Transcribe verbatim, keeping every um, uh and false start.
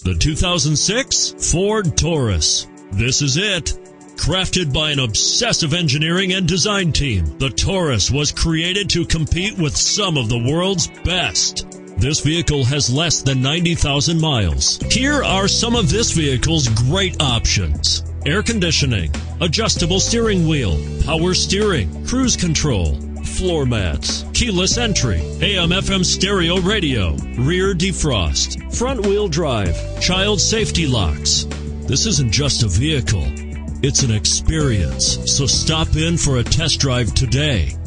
The two thousand six Ford Taurus. This is it. Crafted by an obsessive engineering and design team, the Taurus was created to compete with some of the world's best. This vehicle has less than ninety thousand miles. Here are some of this vehicle's great options: air conditioning, adjustable steering wheel, power steering, cruise control, floor mats, keyless entry, A M F M stereo radio, rear defrost, front wheel drive, child safety locks. This isn't just a vehicle, it's an experience. So stop in for a test drive today.